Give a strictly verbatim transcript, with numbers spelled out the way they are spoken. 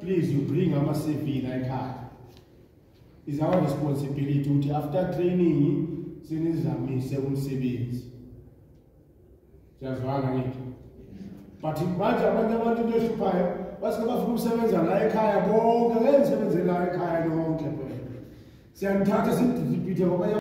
please you bring ama C V la ekhaya. It's our responsibility ukuthi after training sinizamise umsebenzi. Siyazwana ngithi. But manje abantu abantu behluphayo basike bafuna umsebenza la ekhaya bonke ngeke nisebenze la ekhaya lonke phela. Siyanithatha sidipite ngoba